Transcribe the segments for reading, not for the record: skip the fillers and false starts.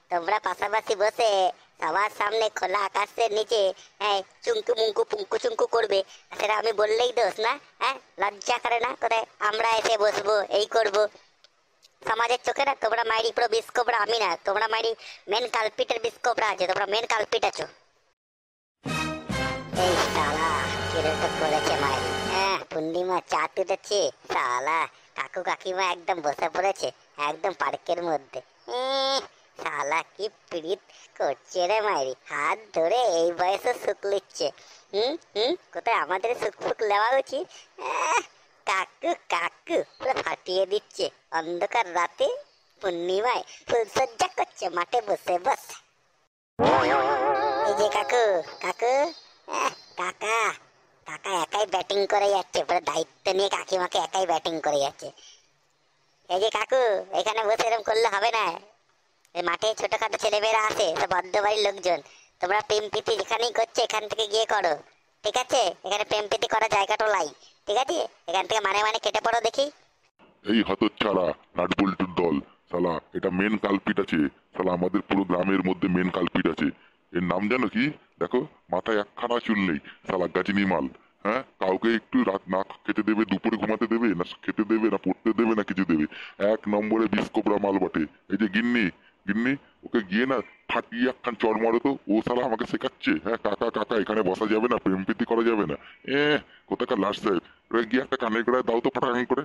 তোমরা পাশাপাশি বসে সবার সামনে খোলা আকাশের নিচে হ্যাঁ চুমকু মুঙ্কু পুঙ্কু চুমকু করবে, সেটা আমি বললেই দোষ না? হ্যাঁ, লজ্জা করে না কোথায় আমরা এসে বসবো এই করব? সমাজের চোখে না তোমরা মাইরি পুরো বিস্কোপরা, আমি না, তোমরা মাইরি মেন কালপিটের বিস্কোপরা আছে, তোমরা মেন কালপিট আছো। এই শালা কিরকম করেছে মাইরি, হ্যাঁ পূর্ণিমা চা তুলেছে শালা, কাকু কাকিমা একদম বসে পড়েছে একদম পার্কের মধ্যে। শালা কি প্রীত করছে রে মাইরি, হাত ধরে এই বয়সে সুখ লিচ্ছে। কোথায় আমাদের সুখ ফুক নেওয়া উচিত। কাকু কাকু পুরো ফাটিয়ে দিচ্ছে অন্ধকার রাতে পূর্ণিমায় ফুলসজ্জা করছে মাঠে বসে বসে। এই যে কাকু কাকু, কাকা কাকা একাই ব্যাটিং করে যাচ্ছে, পুরো দায়িত্ব নিয়ে কাকিমাকে একাই ব্যাটিং করে যাচ্ছে। এই যে কাকু, এখানে বসে এরকম করলে হবে না, মাঠে ছোটখাটো ছেলেমেয়েরা আছে, তো বদ্ধ বাড়ির লোকজন, তোমরা প্রেম প্রীতি যেখানেই করছো এখান থেকে গিয়ে করো, ঠিক আছে? এখানে প্রেম প্রীতি করার জায়গাটা লাই, ঠিক আছে? এখান থেকে মানে মানে কেটে পড়ো দেখি। এই হতচ্ছাড়া নাটবল্টুর দল, শালা এটা মেন কালপিট আছে, শালা আমাদের পুরো গ্রামের মধ্যে মেন কালপিট আছে। এর নাম জানো কি? দেখো, মাথায় একখানা চুল নেই, শালা গাজিনী মাল। হ্যাঁ, কাউকে একটু রাত না খেতে দেবে, দুপুরে ঘুমাতে দেবে না, খেতে দেবে না, পড়তে দেবে না, কিছু দেবে, এক নম্বরে বিস্কোপরা মাল বটে। এই যে গিন্নি, গিন্নি ওকে গিয়ে না ফাটিয়ে একখান চড় মারো তো, ও শালা আমাকে শেখাচ্ছে হ্যাঁ কাকা কাকা এখানে বসা যাবে না, প্রেম প্রীতি করা যাবে না। কোথাকার লাস্ট সাহেব, গিয়ে একটা কানের গোড়ায় দাও তো ফটাং করে।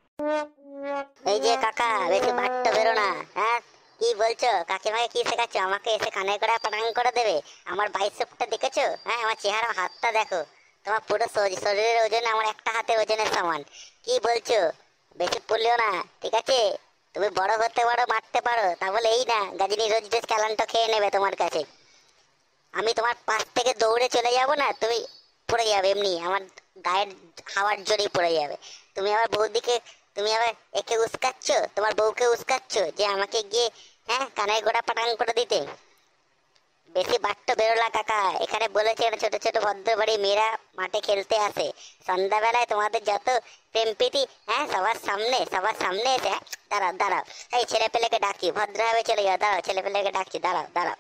এই যে কাকা, বেশি বাট্টা বেরো না। হ্যাঁ, কি বলছো? কাকিমাকে কি শেখাচ্ছ? আমাকে এসে কানে করে পাটাং করে দেবে? আমার বাইসেপটা দেখেছো? হ্যাঁ, আমার চেহারা হাতটা দেখো, তোমার পুরো শরীরের ওজন আমার একটা হাতের ওজনের সমান। কি বলছো? বেশি পড়লেও না, ঠিক আছে? তুমি বড় হতে পারো, মারতে পারো, তা বলে এই না গাজিনী রোজ রোজ ক্যালানটা খেয়ে নেবে তোমার কাছে। আমি তোমার পাশ থেকে দৌড়ে চলে যাব না, তুমি পড়ে যাবে এমনি, আমার গায়ের হাওয়ার জোরেই পড়ে যাবে। তুমি আবার বৌদিকে, তুমি আবার একে উস্কাচ্ছ, তোমার বউকে উস্কাচ্ছ যে আমাকে গিয়ে হ্যাঁ কানের গোড়া পাটাং করে দিতে। বেশি বাট্টো বেরোলা কাকা, এখানে বলেছে ছোট ছোট ভদ্র বাড়ি মেয়েরা মাঠে খেলতে আসে, সন্ধ্যাবেলায় তোমাদের যত প্রেম প্রীতি, হ্যাঁ সবার সামনে এসে দাঁড়াও দাঁড়াও, এই ছেলে পেলেকে ডাকি, ভদ্রভাবে চলে যাও, দাঁড়াও ছেলে পেলেকে ডাকছি, দাঁড়াও দাঁড়াও।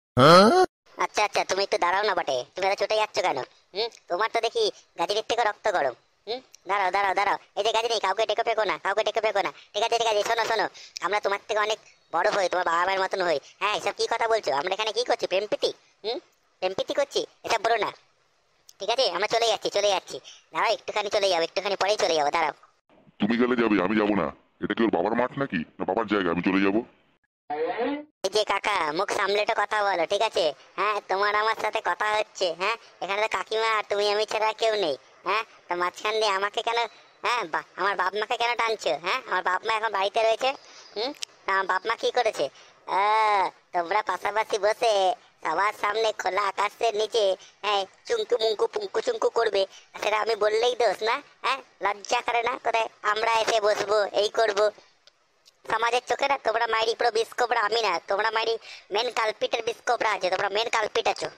আচ্ছা আচ্ছা, তুমি একটু দাঁড়াও না বটে, তুমি এত ছুটে যাচ্ছ কেন? তোমার তো দেখি গাজির থেকে রক্ত গরম। দাঁড়াও দাঁড়াও দাঁড়াও, এই যে গাজিনি, কাউকে ডেকে পেকো না, কাউকে ডেকে পেকো না, ঠিক আছে ঠিক আছে? শোনো শোনো, আমরা তোমার থেকে অনেক বড় হই, তোমার বাবা মায়ের মতন হই। হ্যাঁ, এসব কি কথা বলছো? আমরা এখানে কি করছি? প্রেম প্রীতি? প্রেম প্রীতি করছি? এসব বলো না, ঠিক আছে? আমরা চলে যাচ্ছি চলে যাচ্ছি, দাঁড়াও একটুখানি চলে যাবো, একটুখানি পরেই চলে যাবো, দাঁড়াও। তুমি গেলে যাবে, আমি যাবো না। এটা কি ওর বাবার মাঠ নাকি, না বাবার জায়গা আমি চলে যাবো? এই যে কাকা, মুখ সামলেটা কথা বলো, ঠিক আছে? হ্যাঁ, তোমার আমার সাথে কথা হচ্ছে, হ্যাঁ এখানে তো কাকিমা আর তুমি আমি ছাড়া কেউ নেই। হ্যাঁ, তো মাঝখান দিয়ে আমাকে কেন, হ্যাঁ আমার বাপ মাকে কেন টানছো? হ্যাঁ, আমার বাপ মা এখন বাড়িতে রয়েছে। আমার বাপ মা কি করেছে? তোমরা পাশাপাশি বসে সবার সামনে খোলা আকাশের নিচে হ্যাঁ চুমকু মুঙ্কু পুঙ্কু চুমকু করবে, সেটা আমি বললেই দোষ না? হ্যাঁ, লজ্জা করে না কোথায় আমরা এসে বসবো এই করব? সমাজের চোখে না তোমরা মাইরি পুরো বিস্কোপরা, আমি না, তোমরা মাইরি মেন কালপিটের বিস্কোপরা আছে, তোমরা মেন কালপিট আছো।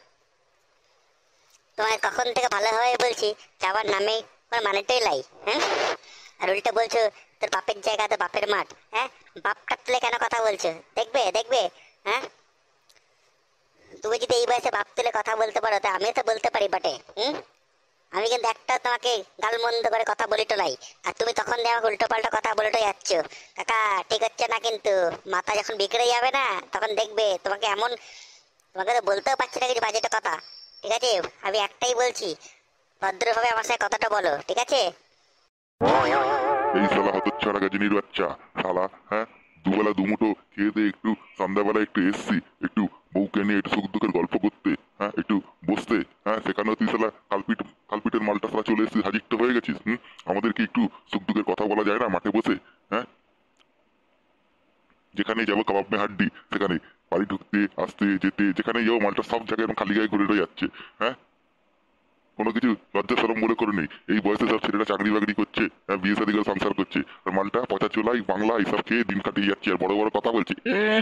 তোমায় কখন থেকে ভালোভাবে বলছি যাওয়ার নামে তোমার মানেটাই লাই। হ্যাঁ, আর উল্টে বলছো তোর বাপের জায়গা তো বাপের মাঠ। হ্যাঁ, বাপটা তুলে কেন কথা বলছো? দেখবে দেখবে, হ্যাঁ তুমি যদি এই বয়সে বাপ তুলে কথা বলতে পারো তা আমিও তো বলতে পারি বটে। আমি কিন্তু একটা তোমাকে গালমন্দ করে কথা বলিটো নাই, আর তুমি তখন দিয়ে আমাকে উল্টো পাল্টা কথা বলেটো যাচ্ছ। কাকা ঠিক হচ্ছে না কিন্তু, মাথা যখন বিগড়ে যাবে না তখন দেখবে তোমাকে এমন, তোমাকে তো বলতেও পারছি না কিছু বাজেট কথা, ঠিক আছে? আমি একটাই বলছি, ভদ্রভাবে আমার সাথে কথাটা বলো, ঠিক আছে? এই শালা হতচ্ছাড়া গাজিনীর বাচ্চা, শালা হ্যাঁ দুবেলা দুমুঠো খেয়ে দিয়ে একটু সন্ধ্যাবেলা একটু এসছি, একটু বউকে নিয়ে একটু সুখ দুঃখের গল্প করতে, হ্যাঁ একটু বসতে, হ্যাঁ সেখানেও তুই শালা কালপিটের মালটা শালা চলে এসেছিস, হাজিরটা হয়ে গেছিস। আমাদেরকে একটু সুখ দুঃখের কথা বলা যায় না মাঠে বসে? হ্যাঁ, যেখানেই যাবো কাবাব মে হাড্ডি, সেখানে বাড়ি ঢুকতে আসতে যেতে যেখানেই যাবো মালটা সব জায়গায় এরকম খালি গায়ে ঘুরে রয়ে যাচ্ছে। হ্যাঁ, কোনো কিছু লজ্জা সরম বলে করে নেই। এই বয়সে সব ছেলেরা চাকরি বাকরি করছে, বিয়ে শাদী করে সংসার করছে, আর মালটা পচা চোলাই বাংলা এইসব খেয়ে দিন কাটিয়ে যাচ্ছে আর বড় বড় কথা বলছে।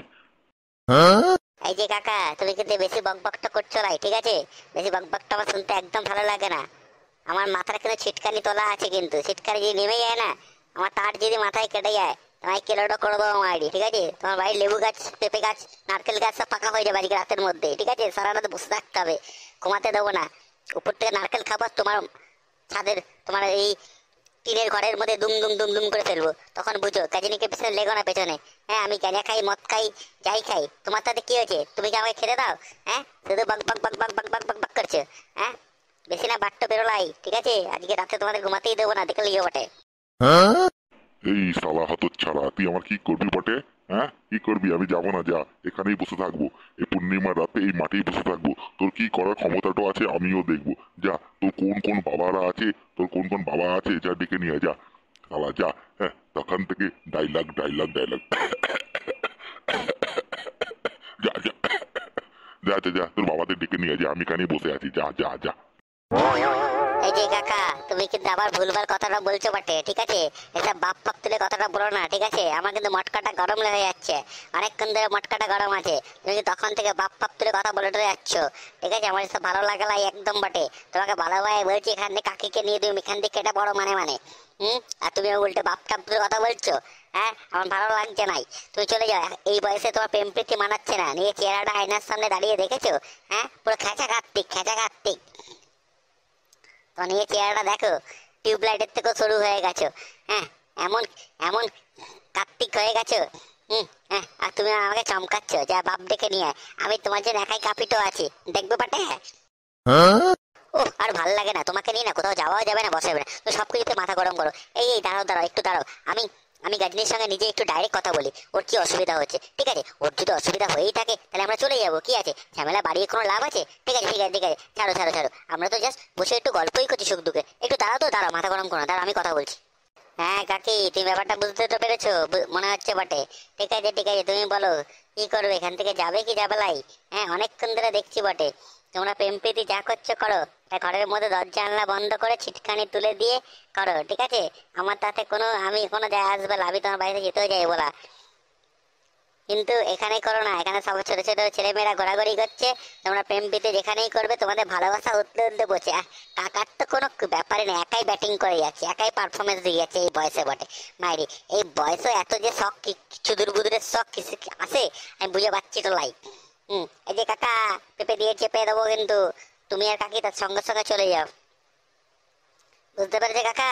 এই যে কাকা, তুমি কিন্তু বেশি বকবকটা করছো নাই, ঠিক আছে? বেশি বকবকটা আমার শুনতে একদম ভালো লাগে না। আমার মাথার কিন্তু ছিটকানি তোলা আছে, কিন্তু ছিটকানি যদি নেমে যায় না, আমার তার যদি মাথায় কেটে যায়, তোমায় কিলোটা করে দেবো আমার আইডি, ঠিক আছে? তোমার বাড়ির লেবু গাছ, পেঁপে গাছ, নারকেল গাছ সব ফাঁকা হয়ে যাবে আজকে রাতের মধ্যে, ঠিক আছে? সারা রাত বসে থাকতে হবে, ঘুমাতে দেবো না। উপর থেকে নারকেল খাবো, তোমার ছাদের, তোমার এই টিনের ঘরের মধ্যে দুম দুম দুম দুম করে ফেলবো, তখন বুঝো। কাজিনীকে পিছনে লেগো না পেছনে। হ্যাঁ, আমি গাঁজা খাই, মদ খাই, যাই খাই, তোমার তাতে কি হয়েছে? তুমি কি আমাকে খেতে দাও? হ্যাঁ, শুধু বাক বাক বাক বাক বাক বাক বাক বাক করছো। হ্যাঁ, বেশি না বাট্টো বেরোলাই, ঠিক আছে? আজকে রাতে তোমাদের ঘুমাতেই দেবো না, দেখলে ইয়ে বটে। এই শালা হতচ্ছাড়া, তুই আমার কি করবি বটে? হ্যাঁ, কি করবি? আমি যাবো না, যা, এখানেই বসে থাকবো। এই পূর্ণিমার রাতে এই মাঠেই বসে থাকবো। তোর কি করার ক্ষমতাটা আছে আমিও দেখবো। যা, তোর কোন কোন বাবারা আছে, তোর কোন কোন বাবা আছে, যা ডেকে নিয়ে যা, শালা যা। হ্যাঁ, তখন থেকে ডাইলগ ডাইলগ ডাইলগ। যা যা যা যা যা, তোর বাবাদের ডেকে নিয়ে যা, আমি এখানেই বসে আছি, যা যা যা। এই যে কাকা, তুমি কিন্তু আবার ভুলভাল কথাটা বলছো বটে, ঠিক আছে? এসব বাপ ফাপ তুলে কথাটা বলো না, ঠিক আছে? আমার কিন্তু মটকাটা গরম হয়ে যাচ্ছে, অনেকক্ষণ ধরে মটকাটা গরম আছে। তুমি কিন্তু তখন থেকে বাপ ফাপ তুলে কথা বলে যাচ্ছ, ঠিক আছে? আমার এসব ভালো লাগে না একদম বটে। তোমাকে ভালোভাবে বলছি, এখান থেকে কাকিকে নিয়ে তুমি এখান থেকে কেটে বড় মানে মানে আর তুমি উল্টে বাপ টাপ তুলে কথা বলছো। হ্যাঁ, আমার ভালো লাগছে নাই, তুমি চলে যাও। এই বয়সে তোমার প্রেম প্রীতি মানাচ্ছে না। নিয়ে চেহারাটা আয়নার সামনে দাঁড়িয়ে দেখেছো? হ্যাঁ, পুরো খেঁচা কার্তিক, খেঁচা কার্তিক। তো নিয়ে চেহারাটা দেখো, টিউবলাইটের থেকেও সরু হয়ে গেছো। হ্যাঁ, এমন এমন কার্তিক হয়ে গেছো। হ্যাঁ, আর তুমি আমাকে চমকাচ্ছ, যা বাপ ডেকে নিয়ে। আমি তোমার জন্য একাই কাপিত আছি, দেখবে পাটে। ও আর ভাল লাগে না তোমাকে নিয়ে, না কোথাও যাওয়াও যাবে না, বসে যাবে না, তো সবকিছুতে মাথা গরম করো। এই দাঁড়াও দাঁড়াও, একটু দাঁড়াও। আমি আমি গাজনীর সঙ্গে নিজে একটু ডাইরেক্ট কথা বলি, ওর কি অসুবিধা হচ্ছে, ঠিক আছে? ওর যদি অসুবিধা হয়েই থাকে তাহলে আমরা চলে যাবো, কি আছে? ঝামেলা বাড়িয়ে কোনো লাভ আছে? ঠিক আছে ঠিক আছে ঠিক আছে, ছাড়ো ছাড়ো ছাড়ো, আমরা তো জাস্ট বসে একটু গল্পই করছি সুখ দুঃখে। একটু দাঁড়াও তো, দাঁড়াও, মাথা গরম করো না, দাঁড়াও, আমি কথা বলছি। হ্যাঁ কাকি, তুমি ব্যাপারটা বুঝতে তো পেরেছো মনে হচ্ছে বটে। ঠিক আছে ঠিক আছে, তুমি বলো কি করবে, এখান থেকে যাবে কি যাবে লাই? হ্যাঁ, অনেকক্ষণ ধরে দেখছি বটে তোমরা প্রেম প্রীতি যা করছো করো। ঘরের মধ্যে দরজা জানলা বন্ধ করে ছিটকানি তুলে দিয়ে করো, ঠিক আছে? আমার তাতে কোনো, আমি কোনো যায় আসবে না, আমি তোমার বাড়িতে যেতেও যাই বলা, কিন্তু এখানে করো না। এখানে সব ছোট ছোট ছেলেমেয়েরা ঘোরাঘুরি করছে, তোমরা প্রেম প্রীতি যেখানেই করবে তোমাদের ভালোবাসা উঠলে উঠলে বসে। কাকার তো কোনো ব্যাপারই নেই, একাই ব্যাটিং করে যাচ্ছে, একাই পারফরমেন্স দিয়ে যাচ্ছে এই বয়সে বটে। মাইরি, এই বয়সে এত যে শখ, চুদুর বুদুরের শখ কিছু আছে আমি বুঝে পাচ্ছি তো লাই। এই যে কাকা, পেঁপে দিয়ে চেপে দেবো কিন্তু, তুমি আর কাকি তার সঙ্গে সঙ্গে চলে যাও, বুঝতে পেরেছে কাকা?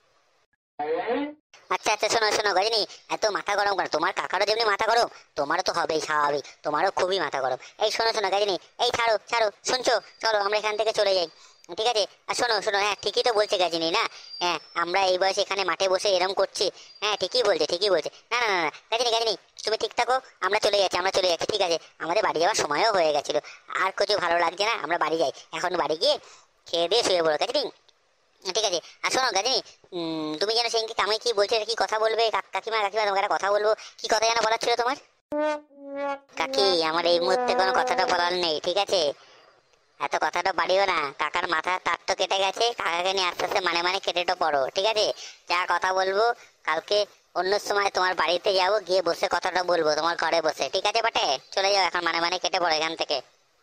আচ্ছা আচ্ছা, শোনো শোনো গজনী, এত মাথা গরম করো। তোমার কাকারও যেমনি মাথা গরম, তোমারও তো হবেই স্বাভাবিক, তোমারও খুবই মাথা গরম। এই শোনো শোনো গজনী, এই ছাড়ো ছাড়ো, শুনছো? চলো আমরা এখান থেকে চলে যাই, ঠিক আছে? আর শোনো শোনো, হ্যাঁ ঠিকই তো বলছে গাজিনী না? হ্যাঁ, আমরা এই বয়সে এখানে মাঠে বসে এরম করছি। হ্যাঁ ঠিকই বলছে, ঠিকই বলছে। না না না না, গাজিনী গাজিনী, তুমি ঠিক থাকো, আমরা চলে যাচ্ছি, আমরা চলে যাচ্ছি, ঠিক আছে? আমাদের বাড়ি যাওয়ার সময়ও হয়ে গেছিল, আর কিছু ভালো লাগছে না, আমরা বাড়ি যাই এখন। বাড়ি গিয়ে খেয়ে দিয়ে শুয়ে পড়ো, গাজিনী, ঠিক আছে? আর শোনো গাজিনী, তুমি যেন সেদিনকে আমাকে কি বলছো, কি কথা বলবে? কাকিমা কাকিমা তোমাকে একটা কথা বলবো, কি কথা যেন বলার ছিল তোমার? কাকি, আমার এই মুহূর্তে কোনো কথাটা বলার নেই, ঠিক আছে? এত কথাটা বাড়িও না, কাকার মাথা তার তো কেটে গেছে, কাকাকে নিয়ে আস্তে আস্তে মানে মানে কেটে তো পড়ো, ঠিক আছে? যা কথা বলবো কালকে অন্য সময় তোমার বাড়িতে যাবো, গিয়ে বসে কথাটা বলবো তোমার ঘরে বসে, ঠিক আছে বটে? চলে যাও এখন, মানে মানে কেটে পড়ো এখান থেকে।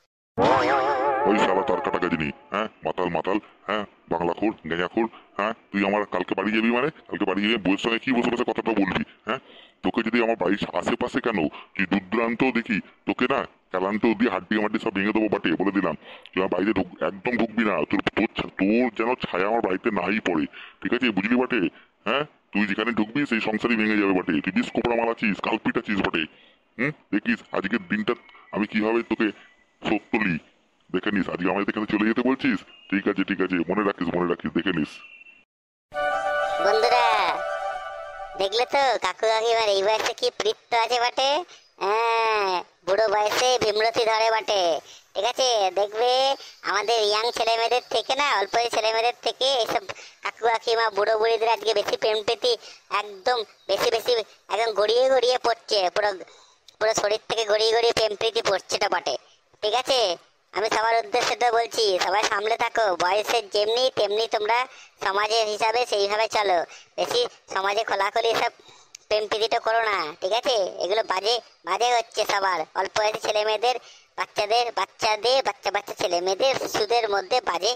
ওই শালা তার কাটা গাজিনি, হ্যাঁ, মাতাল মাতাল, হ্যাঁ, বাংলাখোর গেঁজাখোর। হ্যাঁ, তুই আমার কালকে বাড়ি যাবি মানে কালকে বাড়ি গিয়ে বউয়ের সঙ্গে কি বসে বসে কথাটা বলবি? হ্যাঁ, তোকে যদি আমার বাড়ির আশেপাশে কেন, তুই দূর দূরান্তেও দেখি তোকে না ক্যালান্টো দিয়ে হাড্ডি মাড্ডি সব ভেঙে দেবো বাটে, বলে দিলাম। তুই আমার বাড়িতে একদম ঢুকবি না, তোর তোর তোর যেন ছায়া আমার বাড়িতে নাই পড়ে, ঠিক আছে? বুঝলি বাটে? হ্যাঁ, তুই যেখানে ঢুকবি সেই সংসারই ভেঙে যাবে বাটে। তুই বিষ কোপড়া মারাচ্ছিস, কালপিট আছিস বটে। দেখিস আজকের দিনটা আমি কিভাবে তোকে সত্য লি, দেখে নিস। আজকে আমাদের এখানে চলে যেতে বলছিস? ঠিক আছে ঠিক আছে, মনে রাখিস মনে রাখিস, দেখে নিস। বন্ধুরা, দেখলে তো কাকু কাকিমার এই বয়সে কি প্রীত্য আছে বটে। হ্যাঁ, বুড়ো বয়সে ভীমরতি ধরে বটে, ঠিক আছে? দেখবে আমাদের ইয়াং ছেলে মেয়েদের থেকে না, অল্প ছেলে মেয়েদের থেকে এইসব কাকু কাকিমা বুড়ো বুড়িদের আজকে বেশি প্রেম প্রীতি, একদম বেশি বেশি, একদম গড়িয়ে গড়িয়ে পড়ছে, পুরো পুরো শরীর থেকে গড়িয়ে গড়িয়ে প্রেম প্রীতি পড়ছে তো বটে, ঠিক আছে? আমি সবার উদ্দেশ্যে তো বলছি, সবাই সামলে থাকো, বয়সের যেমনি তেমনি তোমরা সমাজের হিসাবে সেইভাবে চলো। বেশি সমাজে খোলাখুলি সব প্রেম প্রীতিটা করো না, ঠিক আছে? এগুলো বাজে বাজে হচ্ছে সবার, অল্প বয়সী ছেলে মেয়েদের, বাচ্চাদের বাচ্চাদের বাচ্চা বাচ্চা ছেলে মেয়েদের শিশুদের মধ্যে বাজে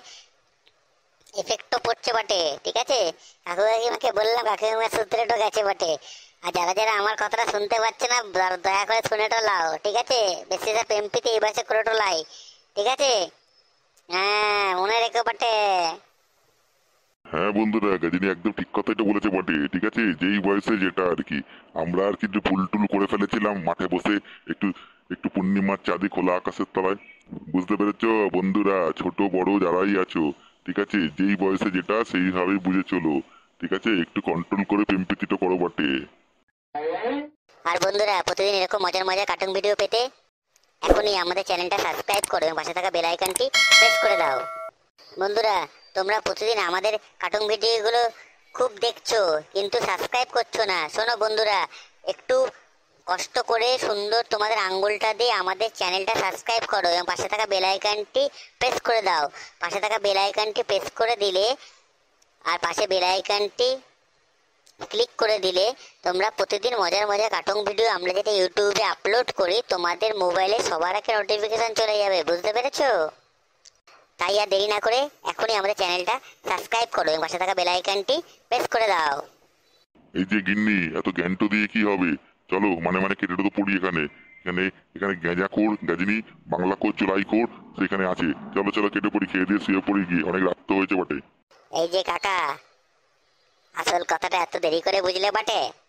এফেক্টও পড়ছে বটে, ঠিক আছে? কাকু কাকিমাকে বললাম, কাকিমা সূত্রেটা গেছে বটে। আর যারা যারা আমার কথাটা শুনতে পাচ্ছে না দয়া করে শুনে টোলাও, ঠিক আছে? বেশি সব এমপিতে এই বয়সে করে টোলাই, ঠিক আছে? হ্যাঁ, মনে রেখো বটে। হ্যাঁ বন্ধুরা, গাজিনী একদম ঠিক কথাই তো বলেছে বটে, ঠিক আছে? যেই বয়সে যেটা আর কি, আমরা আর কি যে ভুল টুল করে ফেলেছিলাম মাঠে বসে একটু একটু পূর্ণিমার চাঁদে খোলা আকাশের তলায়। বুঝতে পেরেছো বন্ধুরা, ছোট বড় যারাই আছো, ঠিক আছে? যেই বয়সে যেটা সেইভাবেই বুঝে চলো, ঠিক আছে? একটু কন্ট্রোল করে প্রেম প্রীতিটা করো বটে। আর বন্ধুরা, প্রতিদিন এরকম মজার মজার কার্টুন ভিডিও পেতে এখনই আমাদের চ্যানেলটা সাবস্ক্রাইব করো এবং পাশে থাকা বেল আইকনটি প্রেস করে দাও। বন্ধুরা, তোমরা প্রতিদিন আমাদের কার্টুন ভিডিওগুলো খুব দেখছো কিন্তু সাবস্ক্রাইব করছো না। শোনো বন্ধুরা, একটু কষ্ট করে সুন্দর তোমাদের আঙ্গুলটা দিয়ে আমাদের চ্যানেলটা সাবস্ক্রাইব করো এবং পাশে থাকা বেল আইকনটি প্রেস করে দাও। পাশে থাকা বেল আইকনটি প্রেস করে দিলে আর পাশে বেল আইকনটি ক্লিক করে দিলে তোমরা প্রতিদিন মজার মজার কার্টুন ভিডিও আমরা যেটা ইউটিউবে আপলোড করি তোমাদের মোবাইলে সবার আগে নোটিফিকেশন চলে যাবে। বুঝতে পেরেছো? তাই আর দেরি না করে এখনই আমাদের চ্যানেলটা সাবস্ক্রাইব করো এবং পাশে থাকা বেল আইকনটি প্রেস করে দাও। এই যে গিন্নি, এত জ্ঞানটো দিয়ে কি হবে? চলো মানে মানে কেটে তো পড়ি এখানে। এখানে এখানে গেঁজা খোর গাজিনী, বাংলা খোর চোলাই খোর সেখানে আছে। চলো চলো কেটে পড়ি, খেয়ে দিয়ে শুয়ে পড়ি গিয়ে, অনেক রাত তো হয়েছে বটে। এই যে কাকা, আসল কথাটা এত দেরি করে বুঝলে বটে?